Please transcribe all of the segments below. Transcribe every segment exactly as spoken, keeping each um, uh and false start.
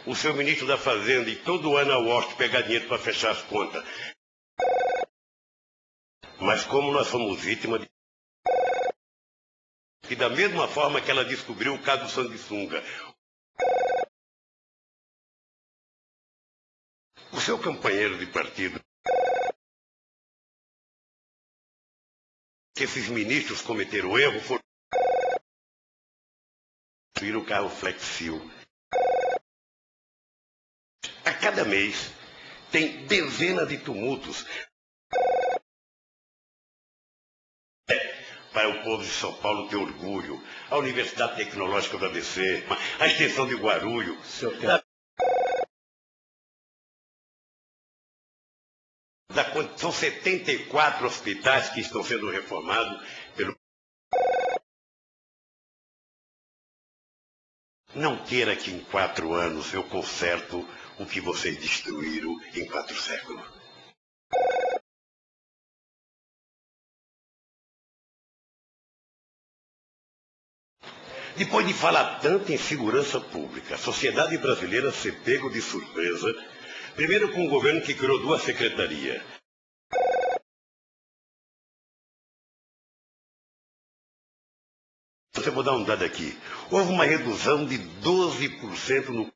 o seu ministro da Fazenda e todo ano a Washington pegar dinheiro para fechar as contas. Mas como nós somos vítimas de... E da mesma forma que ela descobriu o caso do Sanguessuga, o seu companheiro de partido, que esses ministros cometeram erro, foram construir o carro Flexil. A cada mês tem dezenas de tumultos para o povo de São Paulo ter orgulho. A Universidade Tecnológica do A B C, a extensão de Guarulhos. Da, da, são setenta e quatro hospitais que estão sendo reformados pelo... Não queira que em quatro anos eu conserto o que vocês destruíram em quatro séculos. Depois de falar tanto em segurança pública, a sociedade brasileira se pegou de surpresa, primeiro com um governo que criou duas secretarias. Você vou dar um dado aqui. Houve uma redução de doze por cento no...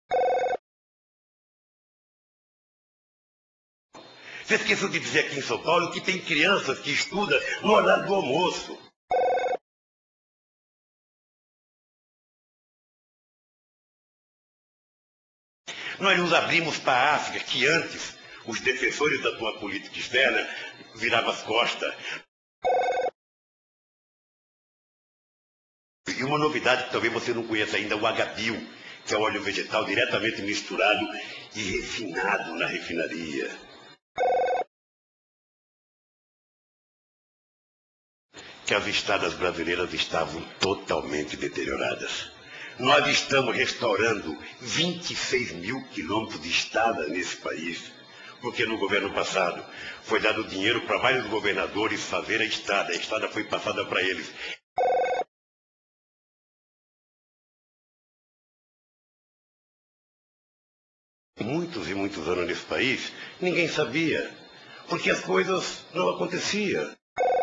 Você esqueceu de dizer aqui em São Paulo que tem crianças que estudam no horário do almoço. Nós nos abrimos para a África, que antes os defensores da tua política externa viravam as costas. E uma novidade que talvez você não conheça ainda, o H-Bio, que é o óleo vegetal diretamente misturado e refinado na refinaria. Que as estradas brasileiras estavam totalmente deterioradas. Nós estamos restaurando vinte e seis mil quilômetros de estrada nesse país, porque no governo passado foi dado dinheiro para vários governadores fazer a estrada, a estrada foi passada para eles. Muitos e muitos anos nesse país, ninguém sabia, porque as coisas não aconteciam.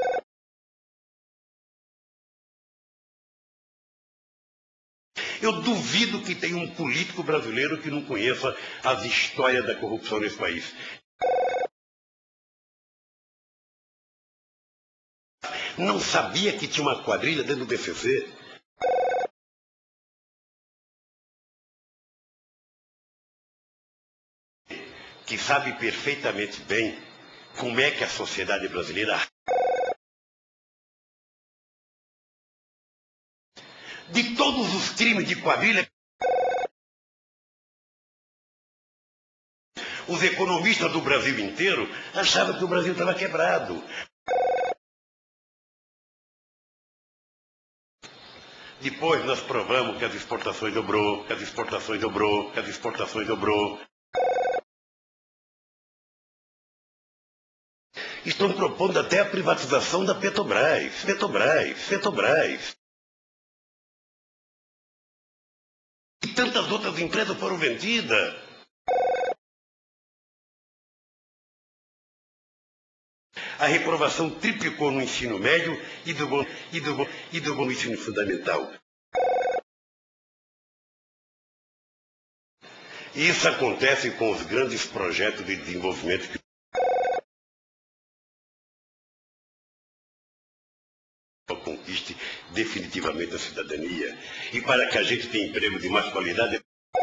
Eu duvido que tenha um político brasileiro que não conheça as histórias da corrupção nesse país. Não sabia que tinha uma quadrilha dentro do B C C? Que sabe perfeitamente bem como é que a sociedade brasileira... De todos os crimes de quadrilha, os economistas do Brasil inteiro achavam que o Brasil estava quebrado. Depois nós provamos que as exportações dobrou, que as exportações dobrou, que as exportações dobrou. Estão propondo até a privatização da Petrobras, Petrobras, Petrobras. E tantas outras empresas foram vendidas. A reprovação triplicou no ensino médio e dobrou, e dobrou, e dobrou no ensino fundamental. E isso acontece com os grandes projetos de desenvolvimento que conquiste definitivamente a cidadania. E para que a gente tenha emprego de mais qualidade...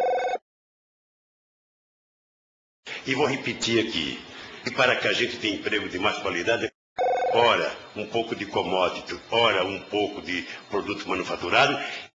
E vou repetir aqui. E para que a gente tenha emprego de mais qualidade, ora, um pouco de commodity, ora, um pouco de produto manufaturado,